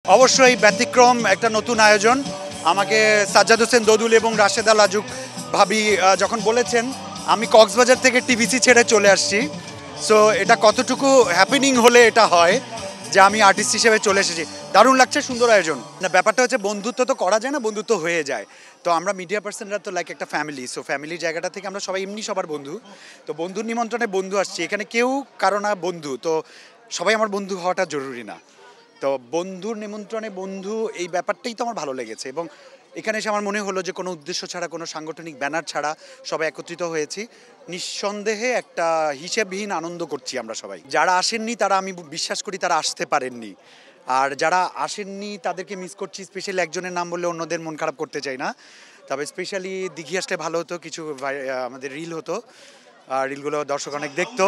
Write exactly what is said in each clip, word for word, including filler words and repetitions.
অবশ্যই ব্যতিক্রম একটা নতুন আয়োজন। আমাকে সাজ্জাদ হোসেন দোদুল এবং রাশেদা লাজুক ভাবি যখন বলেছেন, আমি কক্সবাজার থেকে টিভিসি ছেড়ে চলে আসছি। সো এটা কতটুকু হ্যাপেনিং হলে এটা হয় যে আমি আর্টিস্ট হিসেবে চলে এসেছি। দারুণ লাগছে, সুন্দর আয়োজন। না, ব্যাপারটা হচ্ছে বন্ধুত্ব তো করা যায় না, বন্ধুত্ব হয়ে যায়। তো আমরা মিডিয়া পার্সনরা তো লাইক একটা ফ্যামিলি। সো ফ্যামিলির জায়গাটা থেকে আমরা সবাই এমনি সবার বন্ধু। তো বন্ধুর নিমন্ত্রণে বন্ধু আসছি, এখানে কেউ কারো না বন্ধু, তো সবাই আমার বন্ধু হওয়াটা জরুরি না। তো বন্ধুর নিমন্ত্রণে বন্ধু, এই ব্যাপারটাই তো আমার ভালো লেগেছে। এবং এখানে এসে আমার মনে হলো যে কোনো উদ্দেশ্য ছাড়া, কোনো সাংগঠনিক ব্যানার ছাড়া সবাই একত্রিত হয়েছি। নিঃসন্দেহে একটা হিসেবহীন আনন্দ করছি আমরা সবাই। যারা আসেননি তারা, আমি বিশ্বাস করি তারা আসতে পারেননি। আর যারা আসেননি তাদেরকে মিস করছি। স্পেশালি একজনের নাম বললে অন্যদের মন খারাপ করতে চাই না, তবে স্পেশালি দিঘি আসলে ভালো হতো, কিছু আমাদের রিল হতো, রিলগুলো দর্শক অনেক দেখতো।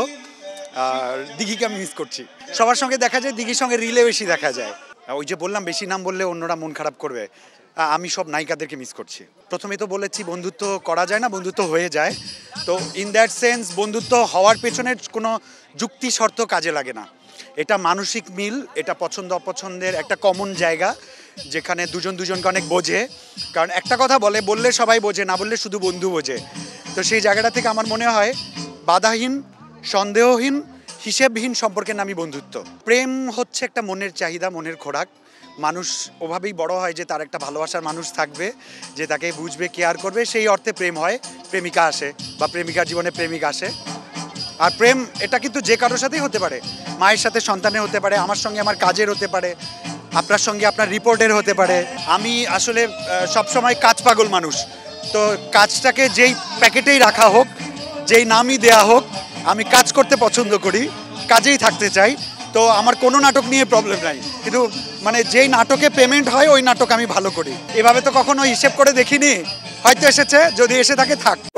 আর দিঘিকে আমি মিস করছি। সবার সঙ্গে দেখা যায়, দিঘির সঙ্গে রিলে বেশি দেখা যায়। ওই যে বললাম বেশি নাম বললে অন্যরা মন খারাপ করবে, আমি সব নায়িকাদেরকে মিস করছি। প্রথমে তো বলেছি বন্ধুত্ব করা যায় না, বন্ধুত্ব হয়ে যায়। তো ইন দ্যাট সেন্স বন্ধুত্ব হওয়ার পেছনের কোনো যুক্তি শর্ত কাজে লাগে না। এটা মানসিক মিল, এটা পছন্দ অপছন্দের একটা কমন জায়গা, যেখানে দুজন দুজনকে অনেক বোঝে। কারণ একটা কথা বলে, বললে সবাই বোঝে, না বললে শুধু বন্ধু বোঝে। তো সেই জায়গাটা থেকে আমার মনে হয় বাধাহীন, সন্দেহহীন, হিসেবহীন সম্পর্কের নামই বন্ধুত্ব। প্রেম হচ্ছে একটা মনের চাহিদা, মনের খোরাক। মানুষ ওভাবেই বড় হয় যে তার একটা ভালোবাসার মানুষ থাকবে, যে তাকে বুঝবে, কেয়ার করবে। সেই অর্থে প্রেম হয়, প্রেমিকা আসে বা প্রেমিকার জীবনে প্রেমিক আসে। আর প্রেম এটা কিন্তু যে কারোর সাথেই হতে পারে, মায়ের সাথে সন্তানের হতে পারে, আমার সঙ্গে আমার কাজের হতে পারে, আপনার সঙ্গে আপনার রিপোর্টের হতে পারে। আমি আসলে সবসময় কাজ পাগল মানুষ। তো কাজটাকে যেই প্যাকেটেই রাখা হোক, যেই নামই দেয়া হোক, আমি কাজ করতে পছন্দ করি, কাজেই থাকতে চাই। তো আমার কোনো নাটক নিয়ে প্রবলেম নাই, কিন্তু মানে যেই নাটকে পেমেন্ট হয় ওই নাটক আমি ভালো করি। এভাবে তো কখনো হিসেব করে দেখিনি, হয়তো এসেছে, যদি এসে থাকে থাক।